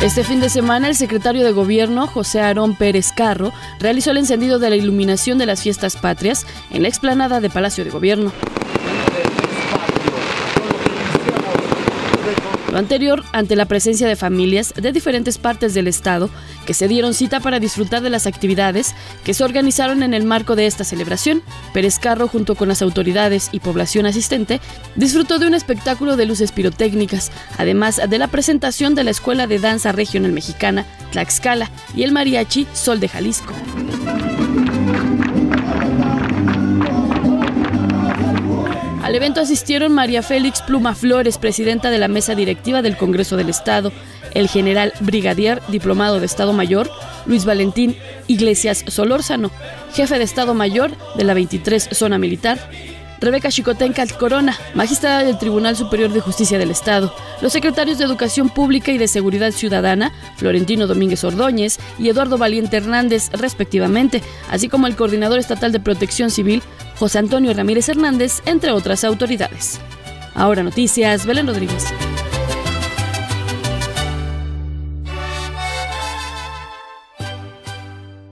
Este fin de semana, el secretario de Gobierno, José Aarón Pérez Carro, realizó el encendido de la iluminación de las fiestas patrias en la explanada de Palacio de Gobierno. Lo anterior ante la presencia de familias de diferentes partes del estado que se dieron cita para disfrutar de las actividades que se organizaron en el marco de esta celebración. Pérez Carro, junto con las autoridades y población asistente, disfrutó de un espectáculo de luces pirotécnicas, además de la presentación de la Escuela de Danza Regional Mexicana, Tlaxcala, y el mariachi Sol de Jalisco. Al evento asistieron María Félix Pluma Flores, presidenta de la mesa directiva del Congreso del Estado, el general brigadier diplomado de Estado Mayor, Luis Valentín Iglesias Solórzano, jefe de Estado Mayor de la 23 Zona Militar, Rebeca Xicotenca Corona, magistrada del Tribunal Superior de Justicia del Estado, los secretarios de Educación Pública y de Seguridad Ciudadana, Florentino Domínguez Ordóñez y Eduardo Valiente Hernández, respectivamente, así como el coordinador estatal de Protección Civil, José Antonio Ramírez Hernández, entre otras autoridades. Ahora Noticias, Belén Rodríguez.